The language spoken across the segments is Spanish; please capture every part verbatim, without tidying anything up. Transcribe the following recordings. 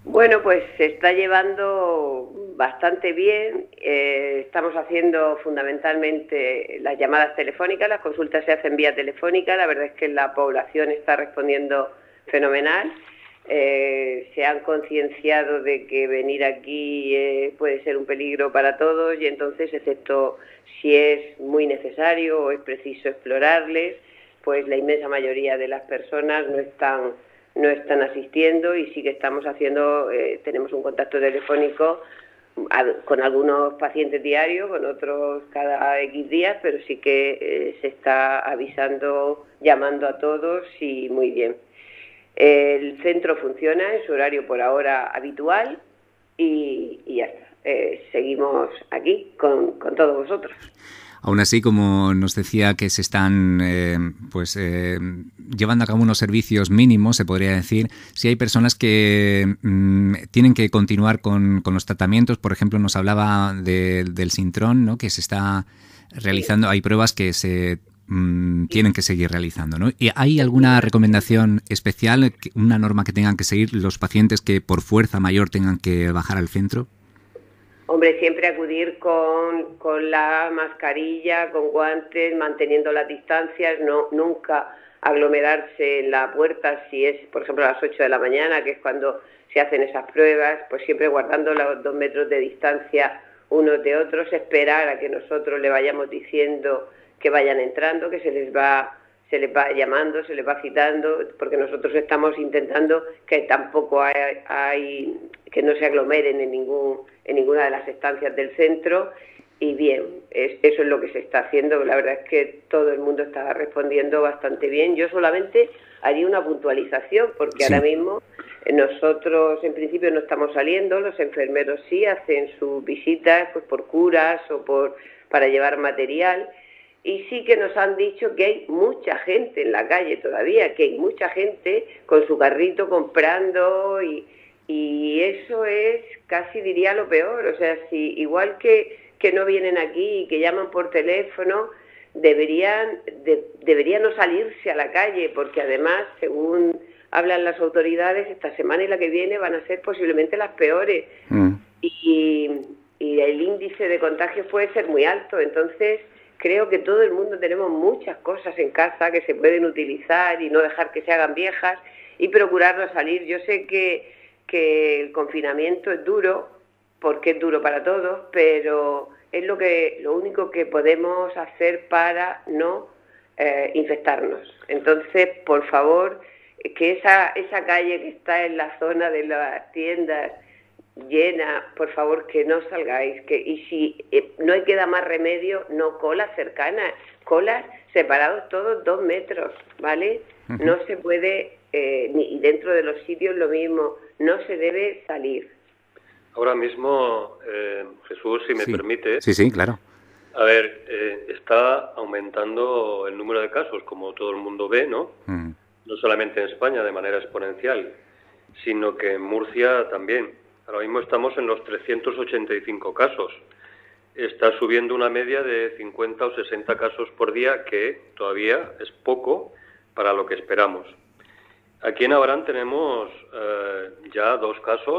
Bueno, pues se está llevando bastante bien. Eh, estamos haciendo fundamentalmente las llamadas telefónicas, las consultas se hacen vía telefónica. La verdad es que la población está respondiendo fenomenal. Eh, se han concienciado de que venir aquí eh, puede ser un peligro para todos y entonces, excepto si es muy necesario o es preciso explorarles, pues la inmensa mayoría de las personas no están no están asistiendo y sí que estamos haciendo, eh, tenemos un contacto telefónico a, con algunos pacientes diarios, con otros cada X días, pero sí que eh, se está avisando, llamando a todos y muy bien. El centro funciona en su horario por ahora habitual y, y ya está. Eh, seguimos aquí con, con todos vosotros. Aún así, como nos decía que se están eh, pues eh, llevando a cabo unos servicios mínimos, se podría decir, si hay personas que mmm, tienen que continuar con, con los tratamientos. Por ejemplo, nos hablaba de, del Sintrón, ¿no?, que se está realizando, hay pruebas que se mmm, tienen que seguir realizando, ¿no? ¿Y hay alguna recomendación especial, una norma que tengan que seguir los pacientes que por fuerza mayor tengan que bajar al centro? Hombre, siempre acudir con, con la mascarilla, con guantes, manteniendo las distancias, no, nunca aglomerarse en la puerta si es, por ejemplo, a las ocho de la mañana, que es cuando se hacen esas pruebas, pues siempre guardando los dos metros de distancia unos de otros, esperar a que nosotros le vayamos diciendo que vayan entrando, que se les va se les va llamando, se les va citando, porque nosotros estamos intentando que tampoco hay, hay que no se aglomeren en ningún en ninguna de las estancias del centro. Y bien, es, eso es lo que se está haciendo. La verdad es que todo el mundo está respondiendo bastante bien. Yo solamente haría una puntualización, porque sí. Ahora mismo nosotros en principio no estamos saliendo, los enfermeros sí hacen sus visitas pues por curas o por para llevar material. Y sí que nos han dicho que hay mucha gente en la calle todavía, que hay mucha gente con su carrito comprando y, y eso es casi diría lo peor. O sea, si igual que, que no vienen aquí y que llaman por teléfono, deberían, de, deberían no salirse a la calle, porque además, según hablan las autoridades, esta semana y la que viene van a ser posiblemente las peores. Mm. Y, y el índice de contagio puede ser muy alto, entonces creo que todo el mundo tenemos muchas cosas en casa que se pueden utilizar y no dejar que se hagan viejas y procurar no salir. Yo sé que, que el confinamiento es duro, porque es duro para todos, pero es lo que lo único que podemos hacer para no eh, infectarnos. Entonces, por favor, que esa, esa calle que está en la zona de las tiendas llena, por favor, que no salgáis, que y si eh, no hay que dar más remedio, no colas cercanas, colas separados todos dos metros, ¿vale? Uh-huh. No se puede, eh, ni dentro de los sitios lo mismo, no se debe salir. Ahora mismo, eh, Jesús, si me sí. permite. Sí, sí, claro. A ver, eh, está aumentando el número de casos, como todo el mundo ve, ¿no? Uh-huh. No solamente en España de manera exponencial, sino que en Murcia también. Ahora mismo estamos en los trescientos ochenta y cinco casos. Está subiendo una media de cincuenta o sesenta casos por día, que todavía es poco para lo que esperamos. Aquí en Abarán tenemos eh, ya dos casos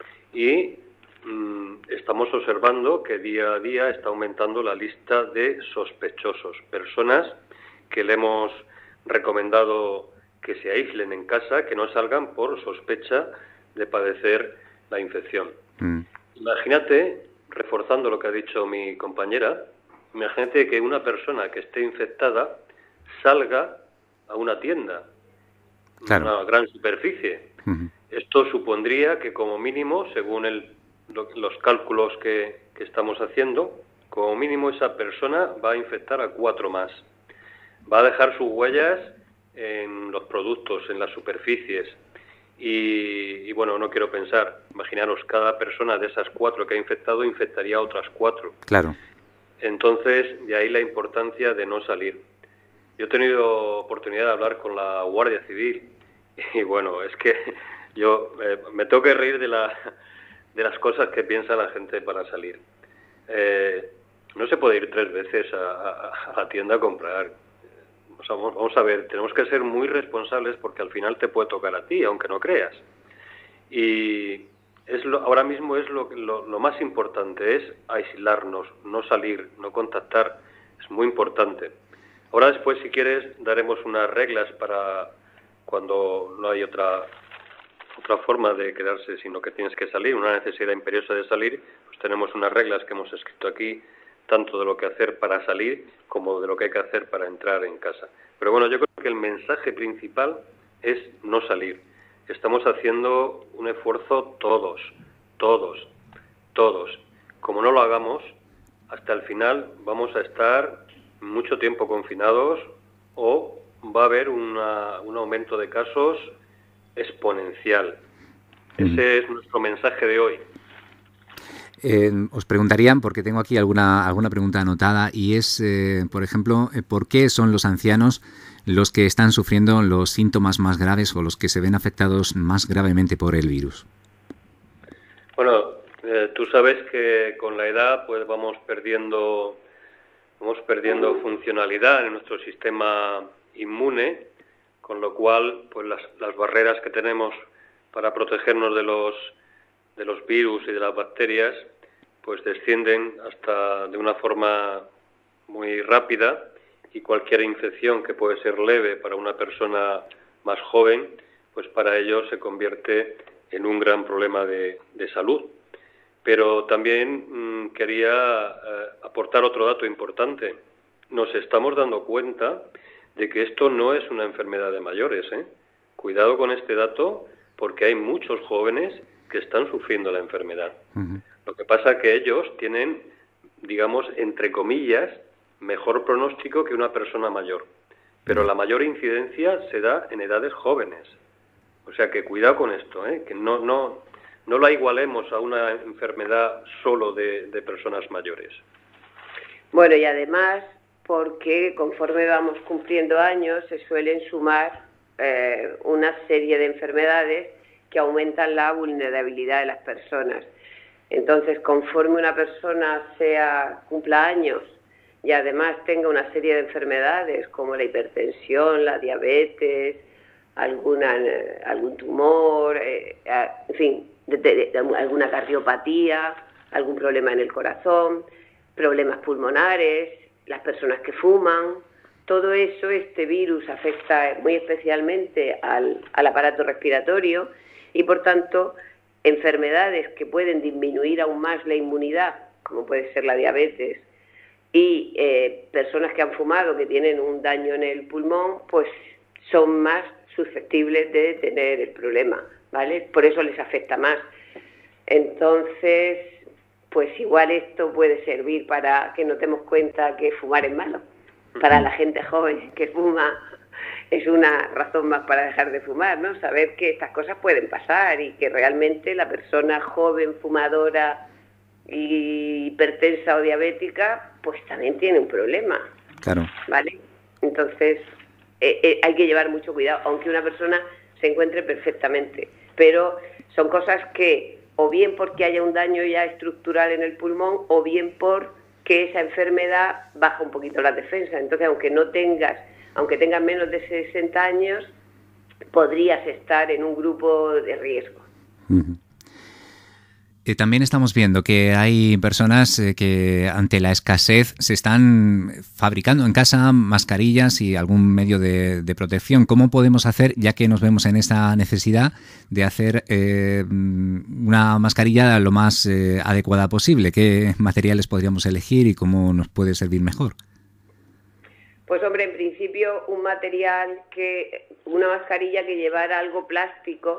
y mmm, estamos observando que día a día está aumentando la lista de sospechosos, personas que le hemos recomendado que se aíslen en casa, que no salgan por sospecha de padecer la infección. Mm. Imagínate, reforzando lo que ha dicho mi compañera, imagínate que una persona que esté infectada salga a una tienda, claro. Una gran superficie. Uh-huh. Esto supondría que como mínimo, según el, lo, los cálculos que, que estamos haciendo, como mínimo esa persona va a infectar a cuatro más. Va a dejar sus huellas en los productos, en las superficies. Y, y bueno, no quiero pensar, imaginaros, cada persona de esas cuatro que ha infectado infectaría a otras cuatro. Claro. Entonces, de ahí la importancia de no salir. Yo he tenido oportunidad de hablar con la Guardia Civil y bueno, es que yo eh, me tengo que reír de, la, de las cosas que piensa la gente para salir. Eh, no se puede ir tres veces a, a, a la tienda a comprar. O sea, vamos, vamos a ver, tenemos que ser muy responsables porque al final te puede tocar a ti, aunque no creas. Y, es lo, ahora mismo es lo, lo, lo más importante, es aislarnos, no salir, no contactar, es muy importante. Ahora después, si quieres, daremos unas reglas para cuando no hay otra otra forma de quedarse, sino que tienes que salir, una necesidad imperiosa de salir, pues tenemos unas reglas que hemos escrito aquí, tanto de lo que hacer para salir como de lo que hay que hacer para entrar en casa. Pero bueno, yo creo que el mensaje principal es no salir. Estamos haciendo un esfuerzo todos, todos, todos. Como no lo hagamos, hasta el final vamos a estar mucho tiempo confinados o va a haber una, un aumento de casos exponencial. Ese es nuestro mensaje de hoy. Eh, os preguntarían, porque tengo aquí alguna alguna pregunta anotada, y es, eh, por ejemplo, eh, ¿por qué son los ancianos los que están sufriendo los síntomas más graves o los que se ven afectados más gravemente por el virus? Bueno, eh, tú sabes que con la edad pues vamos perdiendo vamos perdiendo funcionalidad en nuestro sistema inmune, con lo cual pues las, las barreras que tenemos para protegernos de los de los virus y de las bacterias pues descienden hasta de una forma muy rápida, y cualquier infección que puede ser leve para una persona más joven, pues para ellos se convierte en un gran problema de, de salud. Pero también mmm, quería eh, aportar otro dato importante. Nos estamos dando cuenta de que esto no es una enfermedad de mayores, ¿eh? Cuidado con este dato, porque hay muchos jóvenes que están sufriendo la enfermedad. Uh-huh. Lo que pasa es que ellos tienen, digamos, entre comillas, mejor pronóstico que una persona mayor. Pero uh-huh. la mayor incidencia se da en edades jóvenes. O sea que cuidado con esto, ¿eh? Que no, no, no la igualemos a una enfermedad solo de, de personas mayores. Bueno, y además, porque conforme vamos cumpliendo años se suelen sumar eh, una serie de enfermedades que aumentan la vulnerabilidad de las personas. Entonces, conforme una persona sea cumpla años y además tenga una serie de enfermedades como la hipertensión, la diabetes, alguna algún tumor, eh, en fin, de, de, de, alguna cardiopatía, algún problema en el corazón, problemas pulmonares, las personas que fuman, todo eso, este virus afecta muy especialmente al, al aparato respiratorio y, por tanto, enfermedades que pueden disminuir aún más la inmunidad, como puede ser la diabetes, y eh, personas que han fumado, que tienen un daño en el pulmón, pues son más susceptibles de tener el problema, ¿vale? Por eso les afecta más. Entonces, pues igual esto puede servir para que nos demos cuenta que fumar es malo. Para la gente joven que fuma es una razón más para dejar de fumar, ¿no? Saber que estas cosas pueden pasar y que realmente la persona joven, fumadora, hipertensa o diabética, pues también tiene un problema. Claro. ¿Vale? Entonces, eh, eh, hay que llevar mucho cuidado, aunque una persona se encuentre perfectamente. Pero son cosas que, o bien porque haya un daño ya estructural en el pulmón, o bien porque esa enfermedad baja un poquito la defensa. Entonces, aunque no tengas, aunque tengas menos de sesenta años, podrías estar en un grupo de riesgo. Uh-huh. Eh, también estamos viendo que hay personas eh, que ante la escasez se están fabricando en casa mascarillas y algún medio de, de protección. ¿Cómo podemos hacer, ya que nos vemos en esta necesidad de hacer eh, una mascarilla lo más eh, adecuada posible? ¿Qué materiales podríamos elegir y cómo nos puede servir mejor? Pues hombre, en principio un material que, una mascarilla que llevara algo plástico,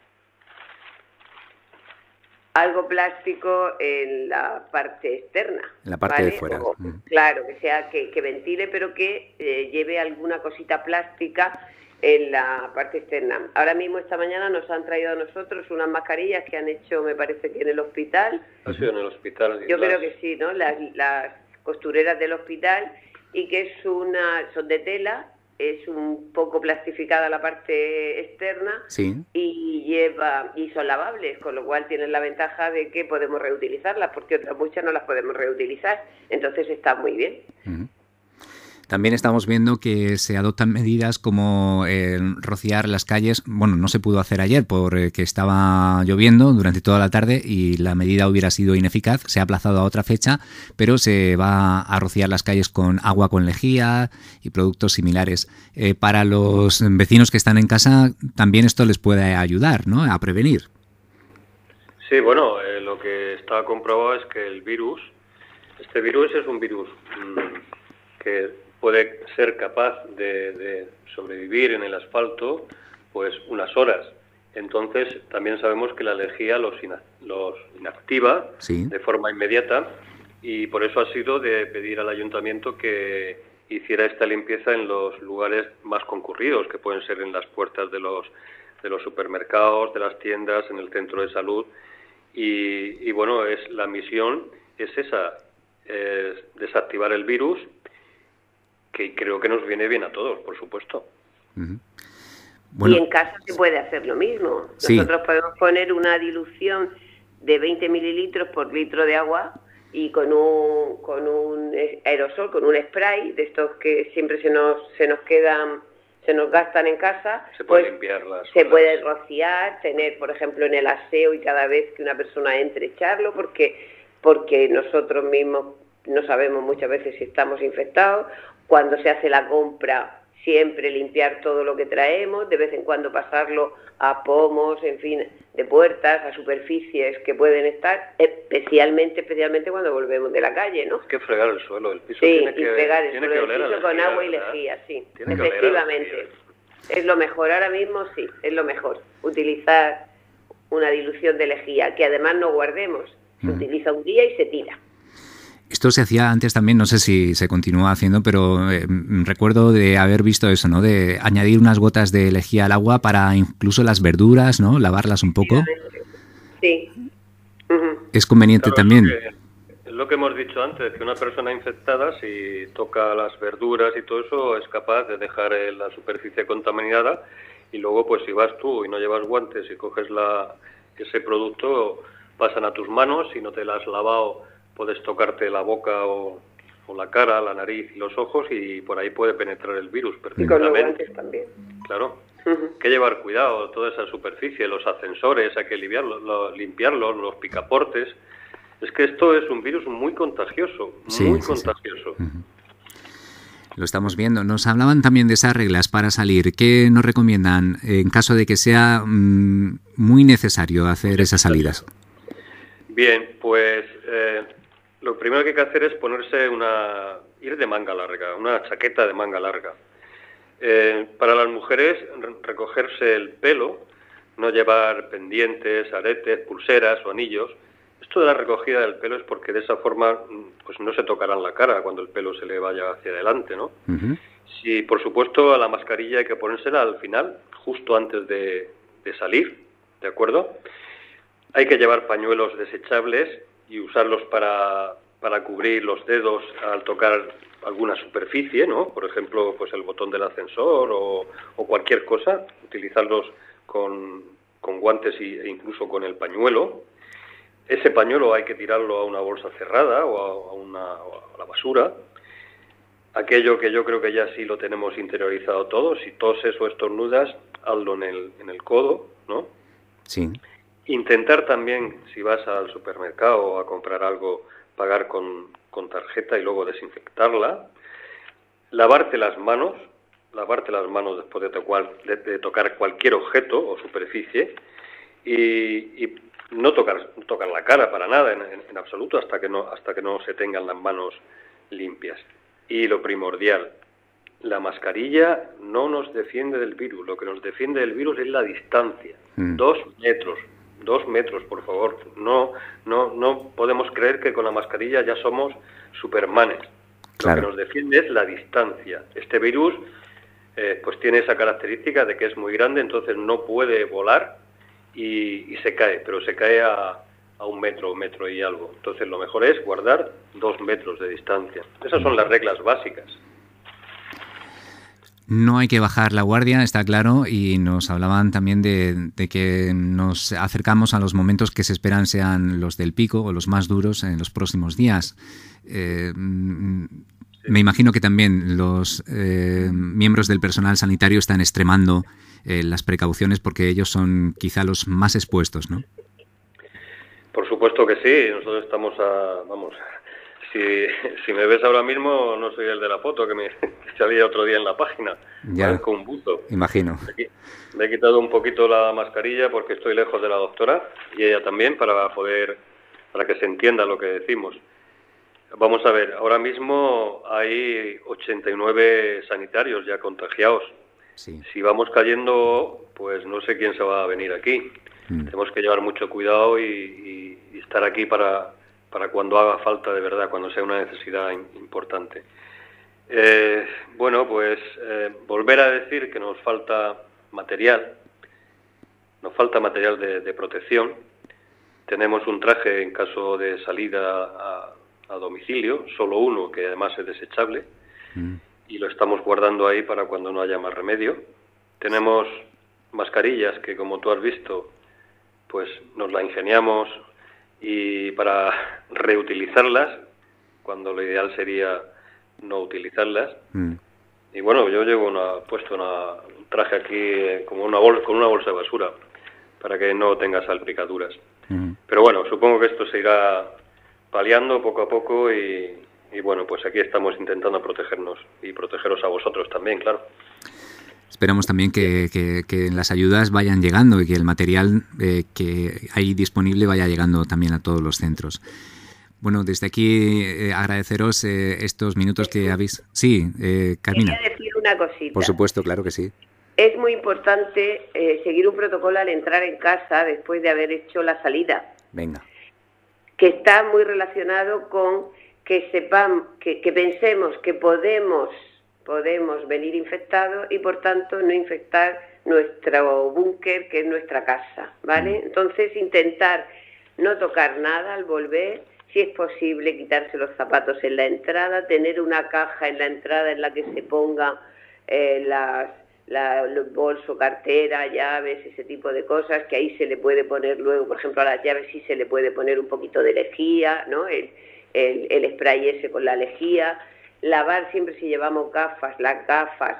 algo plástico en la parte externa. En la parte ¿vale? de fuera. O, claro, que sea que, que ventile, pero que eh, lleve alguna cosita plástica en la parte externa. Ahora mismo, esta mañana, nos han traído a nosotros unas mascarillas que han hecho, me parece que en el hospital. Ha sido en el hospital. Yo las... creo que sí, ¿no? Las, las costureras del hospital, y que es una, son de tela, es un poco plastificada la parte externa, sí. y lleva y son lavables, con lo cual tienen la ventaja de que podemos reutilizarlas, porque otras muchas no las podemos reutilizar, entonces está muy bien. Uh-huh. También estamos viendo que se adoptan medidas como eh, rociar las calles. Bueno, no se pudo hacer ayer porque estaba lloviendo durante toda la tarde y la medida hubiera sido ineficaz. Se ha aplazado a otra fecha, pero se va a rociar las calles con agua con lejía y productos similares. Eh, para los vecinos que están en casa, también esto les puede ayudar, ¿no?, a prevenir. Sí, bueno, eh, lo que está comprobado es que el virus, este virus es un virus mmm, que puede ser capaz de, de sobrevivir en el asfalto pues unas horas. Entonces también sabemos que la lejía los, ina los inactiva sí. de forma inmediata, y por eso ha sido de pedir al ayuntamiento que hiciera esta limpieza en los lugares más concurridos, que pueden ser en las puertas de los, de los supermercados, de las tiendas, en el centro de salud. Y, y bueno, es la misión es esa, es desactivar el virus, que creo que nos viene bien a todos, por supuesto. Uh-huh. Bueno, y en casa se puede hacer lo mismo. Sí. Nosotros podemos poner una dilución de veinte mililitros por litro de agua y con un, con un aerosol, con un spray, de estos que siempre se nos, se nos quedan, se nos gastan en casa. Se puede pues, limpiarlas. Se puede rociar, tener, por ejemplo, en el aseo, y cada vez que una persona entre, echarlo, porque, porque nosotros mismos no sabemos muchas veces si estamos infectados. Cuando se hace la compra, siempre limpiar todo lo que traemos, de vez en cuando pasarlo a pomos, en fin, de puertas, a superficies que pueden estar, especialmente especialmente cuando volvemos de la calle, ¿no? Hay que fregar el suelo, el piso sí, tiene que, y fregar el tiene suelo que del piso con agua y lejía, sí, tiene efectivamente. Es lo mejor, ahora mismo sí, es lo mejor, utilizar una dilución de lejía, que además no guardemos, se mm. utiliza un día y se tira. Esto se hacía antes también, no sé si se continúa haciendo, pero eh, recuerdo de haber visto eso, ¿no? De añadir unas gotas de lejía al agua para incluso las verduras, ¿no? Lavarlas un poco. Sí. Uh-huh. Es conveniente claro, también. Es lo, que, es lo que hemos dicho antes, que una persona infectada, si toca las verduras y todo eso, es capaz de dejar la superficie contaminada, y luego, pues si vas tú y no llevas guantes y coges la, ese producto, pasan a tus manos y no te la has lavado. Puedes tocarte la boca o, o la cara, la nariz y los ojos, y por ahí puede penetrar el virus perfectamente. Y con los guantes también. Claro. Uh-huh. Hay que llevar cuidado, toda esa superficie, los ascensores, hay que limpiarlos, lo, limpiarlos, los picaportes. Es que esto es un virus muy contagioso, sí, muy sí, contagioso. Sí. Uh-huh. Lo estamos viendo. Nos hablaban también de esas reglas para salir. ¿Qué nos recomiendan en caso de que sea mmm, muy necesario hacer esas salidas? Bien, pues... Eh, lo primero que hay que hacer es ponerse una... ir de manga larga, una chaqueta de manga larga. Eh, para las mujeres, recogerse el pelo, no llevar pendientes, aretes, pulseras o anillos. Esto de la recogida del pelo es porque de esa forma pues no se tocarán la cara cuando el pelo se le vaya hacia adelante, ¿no? Uh-huh. Sí, por supuesto, a la mascarilla hay que ponérsela al final, justo antes de, de salir, ¿de acuerdo? Hay que llevar pañuelos desechables y usarlos para, para cubrir los dedos al tocar alguna superficie, ¿no? Por ejemplo, pues el botón del ascensor o, o cualquier cosa, utilizarlos con, con guantes y, e incluso con el pañuelo. Ese pañuelo hay que tirarlo a una bolsa cerrada o a, a, una, o a la basura. Aquello que yo creo que ya sí lo tenemos interiorizado todos, si toses o estornudas, hazlo en el, en el codo, ¿no? Sí. Intentar también, si vas al supermercado a comprar algo, pagar con, con tarjeta y luego desinfectarla. Lavarte las manos, lavarte las manos después de, tocar, de, de tocar cualquier objeto o superficie, y, y no tocar, tocar la cara para nada, en, en, en absoluto, hasta que no, hasta que no se tengan las manos limpias. Y lo primordial, la mascarilla no nos defiende del virus, lo que nos defiende del virus es la distancia, mm. dos metros. Dos metros, por favor. No, no, no podemos creer que con la mascarilla ya somos supermanes. Claro. Lo que nos defiende es la distancia. Este virus, eh, pues tiene esa característica de que es muy grande, entonces no puede volar y, y se cae, pero se cae a, a un metro, un metro y algo. Entonces lo mejor es guardar dos metros de distancia. Esas son las reglas básicas. No hay que bajar la guardia, está claro, y nos hablaban también de, de que nos acercamos a los momentos que se esperan sean los del pico o los más duros en los próximos días. Eh, Me imagino que también los eh, miembros del personal sanitario están extremando eh, las precauciones porque ellos son quizá los más expuestos, ¿no? Por supuesto que sí, nosotros estamos a... vamos, si, si me ves ahora mismo no soy el de la foto que me salía otro día en la página, ya, con un buzo. Imagino. Me he quitado un poquito la mascarilla porque estoy lejos de la doctora y ella también para poder, para que se entienda lo que decimos. Vamos a ver, ahora mismo hay ochenta y nueve sanitarios ya contagiados. Sí. Si vamos cayendo, pues no sé quién se va a venir aquí. Mm. Tenemos que llevar mucho cuidado y, y, y estar aquí para, para cuando haga falta de verdad, cuando sea una necesidad importante. Eh, bueno, pues eh, volver a decir que nos falta material, nos falta material de, de protección. Tenemos un traje en caso de salida a, a domicilio, solo uno, que además es desechable, mm. y lo estamos guardando ahí para cuando no haya más remedio. Tenemos mascarillas que, como tú has visto, pues nos la ingeniamos y para reutilizarlas, cuando lo ideal sería no utilizarlas. Mm. Y bueno, yo llevo una, puesto una, un traje aquí eh, como una bol, con una bolsa de basura para que no tenga salpicaduras. Mm. Pero bueno, supongo que esto se irá paliando poco a poco y, y bueno, pues aquí estamos intentando protegernos y protegeros a vosotros también, claro. Esperamos también que, que, que las ayudas vayan llegando y que el material eh, que hay disponible vaya llegando también a todos los centros. Bueno, desde aquí eh, agradeceros eh, estos minutos que habéis... Sí, eh, Carmina. Quería decir una cosita. Por supuesto, claro que sí. Es muy importante eh, seguir un protocolo al entrar en casa después de haber hecho la salida. Venga. Que está muy relacionado con que sepamos, que, que pensemos que podemos, podemos venir infectados y por tanto no infectar nuestro búnker, que es nuestra casa, ¿vale? Mm. Entonces intentar no tocar nada al volver. Si es posible, quitarse los zapatos en la entrada, tener una caja en la entrada en la que se ponga eh, las, la, los bolsos, cartera, llaves, ese tipo de cosas, que ahí se le puede poner luego, por ejemplo, a las llaves sí se le puede poner un poquito de lejía, ¿no? El, el, el spray ese con la lejía. Lavar siempre, si llevamos gafas, las gafas,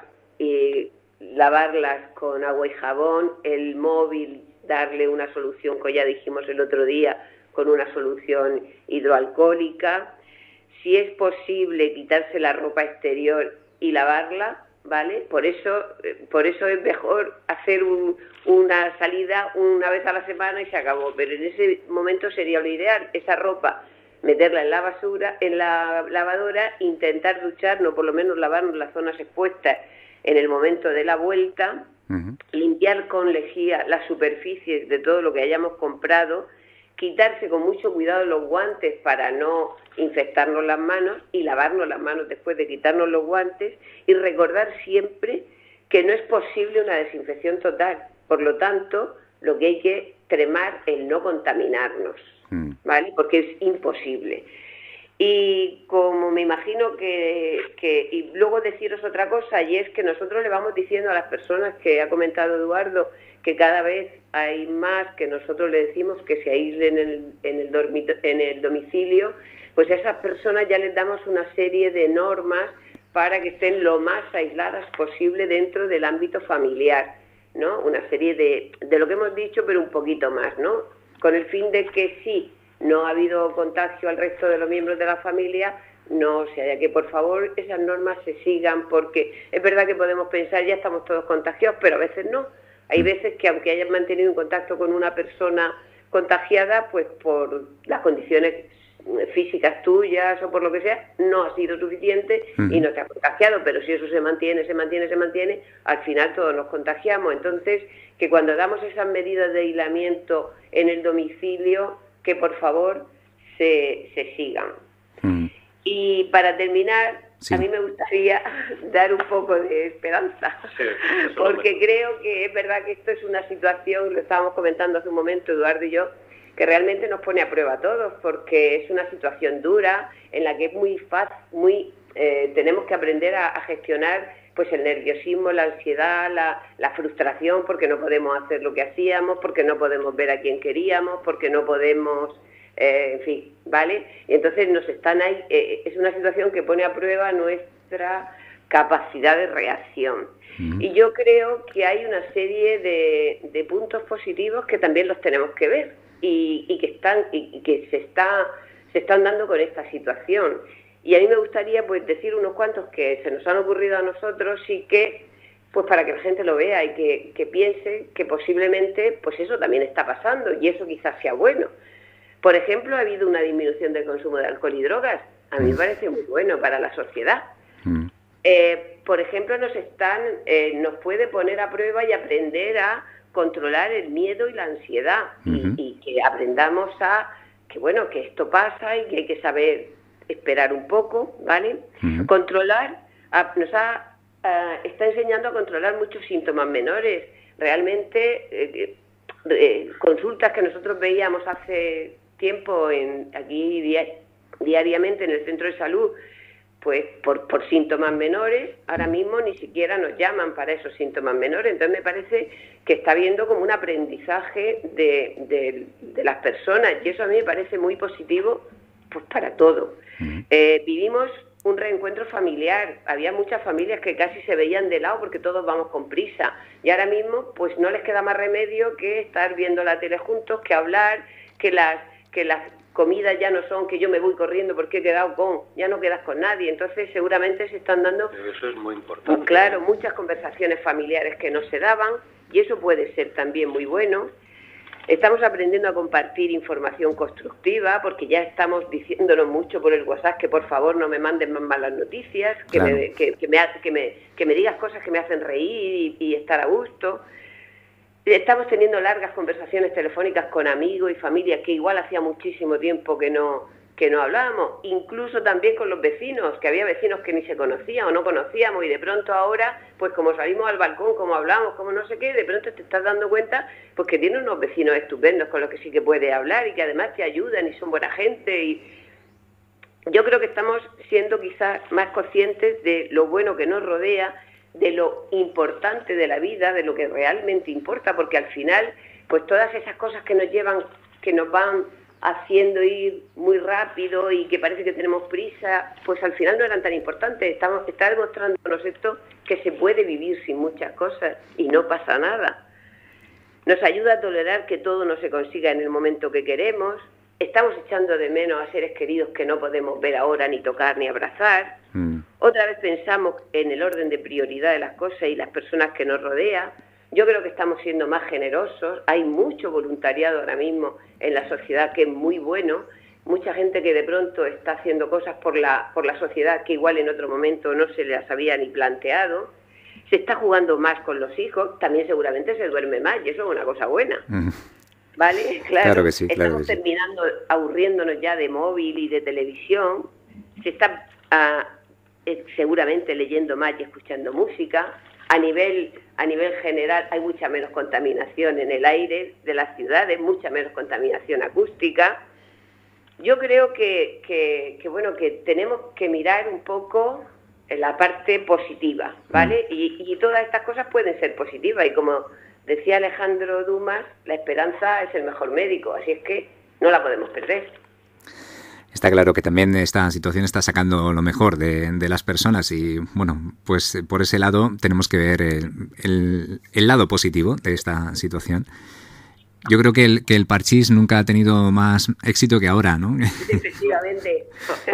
y lavarlas con agua y jabón. El móvil, darle una solución, que ya dijimos el otro día, con una solución hidroalcohólica. Si es posible, quitarse la ropa exterior y lavarla, ¿vale? Por eso, por eso es mejor hacer un, una salida una vez a la semana y se acabó. Pero en ese momento sería lo ideal, esa ropa, meterla en la basura, en la lavadora, intentar ducharnos, por lo menos lavarnos las zonas expuestas en el momento de la vuelta, uh-huh. limpiar con lejía las superficies de todo lo que hayamos comprado, quitarse con mucho cuidado los guantes para no infectarnos las manos y lavarnos las manos después de quitarnos los guantes y recordar siempre que no es posible una desinfección total. Por lo tanto, lo que hay que tremar es no contaminarnos, ¿vale? Porque es imposible. Y como me imagino que, que... Y luego deciros otra cosa, y es que nosotros le vamos diciendo a las personas que ha comentado Eduardo, que cada vez hay más que nosotros le decimos que se aíslen en el, en el, dormito, en el domicilio, pues a esas personas ya les damos una serie de normas para que estén lo más aisladas posible dentro del ámbito familiar, ¿no? Una serie de, de lo que hemos dicho, pero un poquito más, ¿no? Con el fin de que sí, no ha habido contagio al resto de los miembros de la familia, no, o sea, ya que por favor esas normas se sigan, porque es verdad que podemos pensar ya estamos todos contagiados, pero a veces no. Hay veces que aunque hayas mantenido un contacto con una persona contagiada, pues por las condiciones físicas tuyas o por lo que sea, no ha sido suficiente y no te ha contagiado, pero si eso se mantiene, se mantiene, se mantiene, al final todos nos contagiamos. Entonces, que cuando damos esas medidas de aislamiento en el domicilio, que por favor se, se sigan. Mm. Y para terminar, sí. a mí me gustaría dar un poco de esperanza, sí, porque creo que es verdad que esto es una situación, lo estábamos comentando hace un momento Eduardo y yo, que realmente nos pone a prueba a todos, porque es una situación dura en la que es muy fácil, muy eh, tenemos que aprender a, a gestionar pues el nerviosismo, la ansiedad, la, la frustración, porque no podemos hacer lo que hacíamos, porque no podemos ver a quien queríamos, porque no podemos eh, en fin, ¿vale? Y entonces nos están ahí, eh, es una situación que pone a prueba nuestra capacidad de reacción. Uh-huh. Y yo creo que hay una serie de, de puntos positivos que también los tenemos que ver y, y que están y, y que se está se están dando con esta situación. Y a mí me gustaría pues decir unos cuantos que se nos han ocurrido a nosotros y que, pues para que la gente lo vea y que, que piense que posiblemente pues eso también está pasando y eso quizás sea bueno. Por ejemplo, ha habido una disminución del consumo de alcohol y drogas. A mí me parece muy bueno para la sociedad. Mm. Eh, por ejemplo, nos están, eh, nos puede poner a prueba y aprender a controlar el miedo y la ansiedad. Uh-huh. y, y que aprendamos a que bueno, que esto pasa y que hay que saber esperar un poco, ¿vale? Uh-huh. Controlar, a, nos ha, a, está enseñando a controlar muchos síntomas menores. Realmente, eh, eh, consultas que nosotros veíamos hace tiempo en aquí dia, diariamente en el centro de salud, pues por, por síntomas menores, ahora mismo ni siquiera nos llaman para esos síntomas menores. Entonces me parece que está habiendo como un aprendizaje de, de, de las personas y eso a mí me parece muy positivo pues para todo. Uh-huh. Eh, vivimos un reencuentro familiar, había muchas familias que casi se veían de lado porque todos vamos con prisa y ahora mismo pues no les queda más remedio que estar viendo la tele juntos, que hablar, que las, que las comidas ya no son que yo me voy corriendo porque he quedado con, ya no quedas con nadie, entonces seguramente se están dando, eso es muy importante, pues, claro, muchas conversaciones familiares que no se daban y eso puede ser también muy bueno. Estamos aprendiendo a compartir información constructiva porque ya estamos diciéndonos mucho por el WhatsApp que por favor no me manden más malas noticias, que, claro. me, que, que, me, que, me, que me digas cosas que me hacen reír y, y estar a gusto. Estamos teniendo largas conversaciones telefónicas con amigos y familias que igual hacía muchísimo tiempo que no que no hablábamos, incluso también con los vecinos, que había vecinos que ni se conocían o no conocíamos y de pronto ahora, pues como salimos al balcón, como hablamos, como no sé qué, de pronto te estás dando cuenta pues que tienes unos vecinos estupendos con los que sí que puedes hablar y que además te ayudan y son buena gente y yo creo que estamos siendo quizás más conscientes de lo bueno que nos rodea, de lo importante de la vida, de lo que realmente importa, porque al final, pues todas esas cosas que nos llevan, que nos van haciendo ir muy rápido y que parece que tenemos prisa, pues al final no eran tan importantes. Estamos, está demostrándonos esto que se puede vivir sin muchas cosas y no pasa nada. Nos ayuda a tolerar que todo no se consiga en el momento que queremos. Estamos echando de menos a seres queridos que no podemos ver ahora, ni tocar, ni abrazar. Mm. Otra vez pensamos en el orden de prioridad de las cosas y las personas que nos rodean. Yo creo que estamos siendo más generosos. Hay mucho voluntariado ahora mismo en la sociedad que es muy bueno. Mucha gente que de pronto está haciendo cosas por la, por la sociedad que igual en otro momento no se las había ni planteado. Se está jugando más con los hijos. También seguramente se duerme más y eso es una cosa buena. Mm. ¿Vale? Claro, claro que sí, claro estamos que sí. terminando aburriéndonos ya de móvil y de televisión. Se está uh, eh, seguramente leyendo más y escuchando música. A nivel, a nivel general hay mucha menos contaminación en el aire de las ciudades, mucha menos contaminación acústica. Yo creo que, que, que bueno que tenemos que mirar un poco en la parte positiva, ¿vale? Mm. Y, y todas estas cosas pueden ser positivas y como decía Alejandro Dumas, la esperanza es el mejor médico, así es que no la podemos perder. Está claro que también esta situación está sacando lo mejor de, de las personas y, bueno, pues por ese lado tenemos que ver el, el, el lado positivo de esta situación. Yo creo que el, que el parchís nunca ha tenido más éxito que ahora, ¿no? Efectivamente.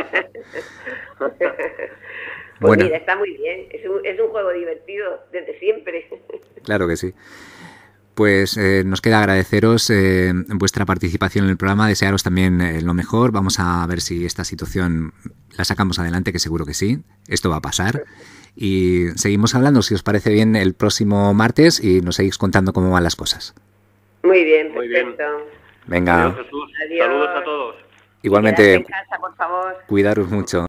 Pues bueno. Mira, está muy bien. Es un, es un juego divertido desde siempre. Claro que sí. Pues eh, nos queda agradeceros eh, vuestra participación en el programa, desearos también eh, lo mejor. Vamos a ver si esta situación la sacamos adelante, que seguro que sí. Esto va a pasar. Y seguimos hablando, si os parece bien, el próximo martes y nos seguís contando cómo van las cosas. Muy bien, Muy perfecto. Bien. Venga. Adiós, Jesús. Adiós. Saludos a todos. Igualmente, en casa, por favor. Cuidaros mucho.